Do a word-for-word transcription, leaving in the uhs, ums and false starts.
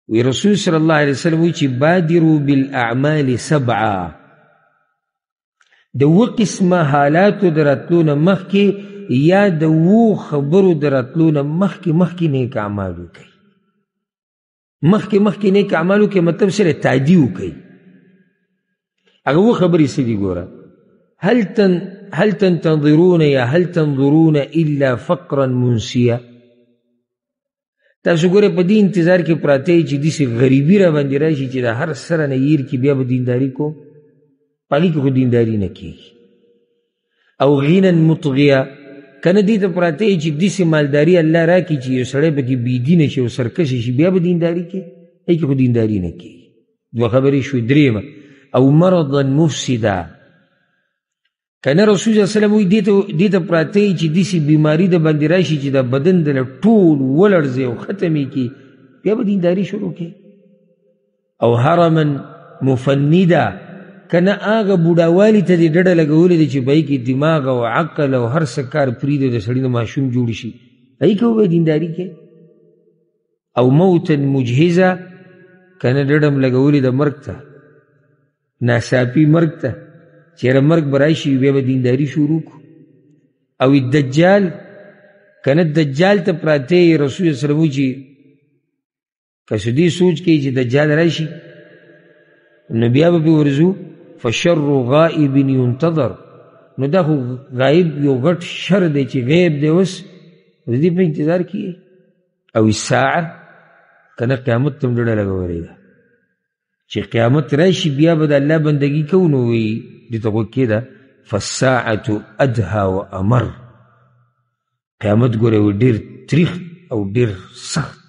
وی رسول صلی الله علیه وسلم وی چې بادروا بالاعمال سبعا، د اوه قسمه حالاتو د راتلو نه مخکې یا د اوو خبرو د راتلو نه مخکې مخکې نیک اعمال وکړئ. مخکې مخکې نیک اعمال وکړئ مطلب سره تعدي وکړئ. هغه اوه خبرې څه دي ګوره، هل تن هل تنتظرون یا هل تنظرون الا فقرا منسیا. تاسو ګوره په دې انتظار کې پراته یئ چې داسې غریبي را باندې راشي چې د هر سره نه يیر کې بیا به دینداري کوم، په هغې کې خو دینداري نه کېږي. او غینا مطغیه، که نه دې ته پراته یئ چې داسې مالداري الله راکړي چې یو سړی پکې بېدینه شي او سرکشه شي، بیا به دینداري کوي، هغې کې خو دینداري نه کېږي. دوه خبرې شوې. درېیمه او مرضا مفسده، که نه رسول صلی الله علیه وسلم وایي دې ته پراته یئ چې داسې بیماري د باندې راشي چې د بدن د ټول ولړزې او ختمې کړي، بیا به دینداري شروع کړي. او حرما مفنده، که نه هغه بوډاوالي ته دې ډډه لګولې ده چې په هغې کې دماغ او عقل او هر څه کار پرېږدي د سړي د ماشوم جوړ شي، هغې کې به دینداري کوي. او موتا مجهزه، که نه ډډه م لګولې ده مرګ ته، ناڅاپي مرګ ته، چېرې مرګ به راشي بیا به دینداري شروع کړو. او دجال، که نه دجال ته پراته یې رسول صلی الله علیه وسلم وایي چې که دې سوچ کوي چې دجال راشي نو بیا به پرې ورځو. فشر غائب ينتظر، نو دا خو غایب یو غټ شر دی چې غیب دی، اوس د دې په انتظار کې. او الساعه، که نه قیامت ته م ډډه لګولې ده چې قیامت راشي بیا به د الله بندګي کوو، نو وایي دې ته غوږ کېږده فالساعة ادهى وامر. قیامت ګوره ډېر تریخ او ډېر سخت